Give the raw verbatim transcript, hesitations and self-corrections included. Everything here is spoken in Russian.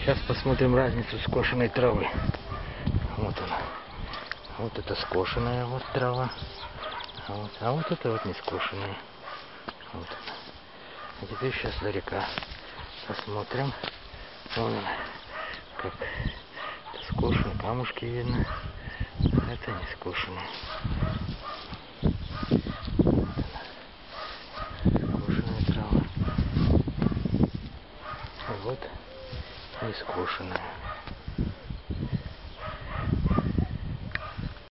Сейчас посмотрим разницу скошенной травы. Вот она. Вот это скошенная вот трава. А вот, а вот это вот не скошенная. Вот она. А теперь сейчас далека посмотрим. Вон она. Как это скошено, камушки видно. Это не скошенная. Скошенная трава. А вот не скошенная.